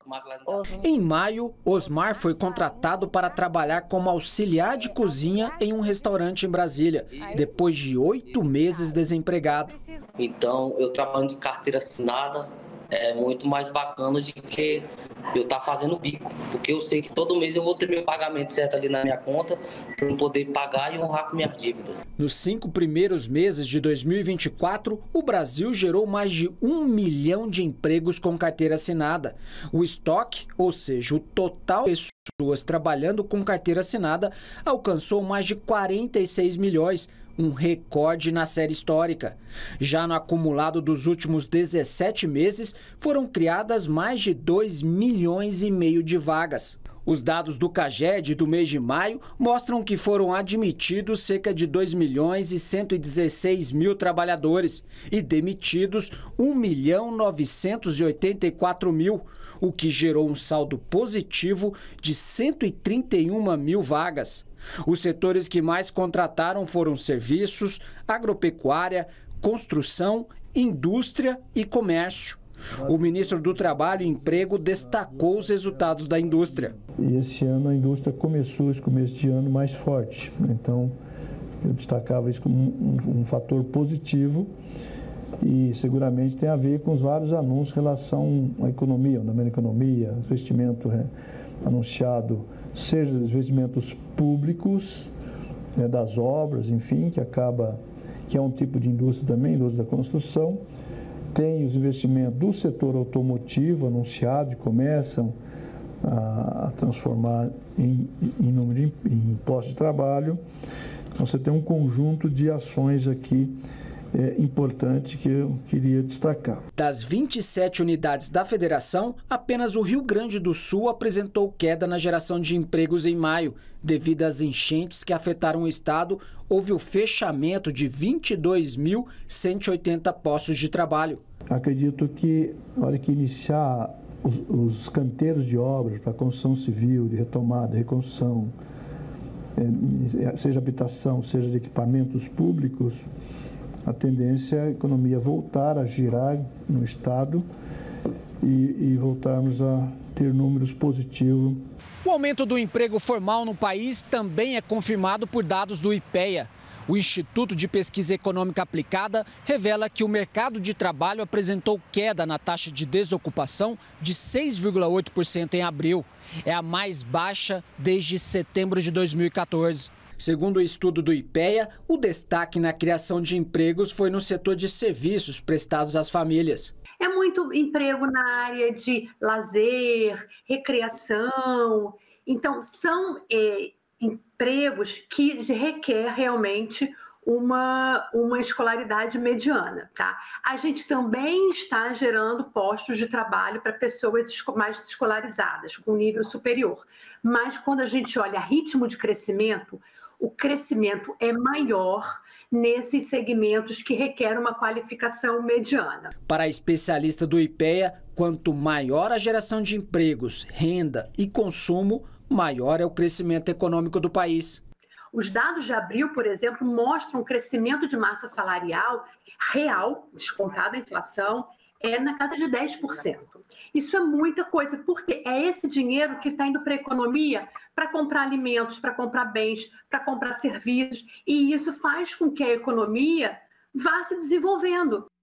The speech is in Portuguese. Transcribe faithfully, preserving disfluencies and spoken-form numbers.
Em maio, Osmar foi contratado para trabalhar como auxiliar de cozinha em um restaurante em Brasília, depois de oito meses desempregado. Então, eu trabalho de carteira assinada, é muito mais bacana do que eu estar fazendo bico, porque eu sei que todo mês eu vou ter meu pagamento certo ali na minha conta para eu poder pagar e honrar com minhas dívidas. Nos cinco primeiros meses de dois mil e vinte e quatro, o Brasil gerou mais de um milhão de empregos com carteira assinada. O estoque, ou seja, o total de pessoas trabalhando com carteira assinada, alcançou mais de quarenta e seis milhões, um recorde na série histórica. Já no acumulado dos últimos dezessete meses, foram criadas mais de dois milhões e meio de vagas. Os dados do CAGED do mês de maio mostram que foram admitidos cerca de dois milhões e cento e dezesseis mil trabalhadores e demitidos um milhão novecentos e oitenta e quatro mil, o que gerou um saldo positivo de cento e trinta e uma mil vagas. Os setores que mais contrataram foram serviços, agropecuária, construção, indústria e comércio. O ministro do Trabalho e Emprego destacou os resultados da indústria. E esse ano a indústria começou esse começo de ano mais forte. Então, eu destacava isso como um, um fator positivo e seguramente tem a ver com os vários anúncios em relação à economia, na economia, investimento é, anunciado, seja os investimentos públicos, é, das obras, enfim, que acaba, que é um tipo de indústria também, indústria da construção. Tem os investimentos do setor automotivo anunciado e começam a, a transformar em, em número de em postos de trabalho. Então, você tem um conjunto de ações aqui é, importante que eu queria destacar. Das vinte e sete unidades da federação, apenas o Rio Grande do Sul apresentou queda na geração de empregos em maio. Devido às enchentes que afetaram o estado, houve o fechamento de vinte e dois mil cento e oitenta postos de trabalho. Acredito que, na hora que iniciar os, os canteiros de obras para construção civil, de retomada, reconstrução, é, seja habitação, seja de equipamentos públicos, a tendência é a economia voltar a girar no estado e, e voltarmos a ter números positivos. O aumento do emprego formal no país também é confirmado por dados do IPEA. O Instituto de Pesquisa Econômica Aplicada revela que o mercado de trabalho apresentou queda na taxa de desocupação de seis vírgula oito por cento em abril. É a mais baixa desde setembro de dois mil e quatorze. Segundo o estudo do IPEA, o destaque na criação de empregos foi no setor de serviços prestados às famílias. É muito emprego na área de lazer, recreação. Então, são é, empregos que requer realmente uma, uma escolaridade mediana, tá? A gente também está gerando postos de trabalho para pessoas mais escolarizadas, com nível superior. Mas quando a gente olha ritmo de crescimento, o crescimento é maior nesses segmentos que requerem uma qualificação mediana. Para a especialista do IPEA, quanto maior a geração de empregos, renda e consumo, maior é o crescimento econômico do país. Os dados de abril, por exemplo, mostram um crescimento de massa salarial real, descontada a inflação, é na casa de dez por cento. Isso é muita coisa, porque é esse dinheiro que está indo para a economia para comprar alimentos, para comprar bens, para comprar serviços, e isso faz com que a economia vá se desenvolvendo.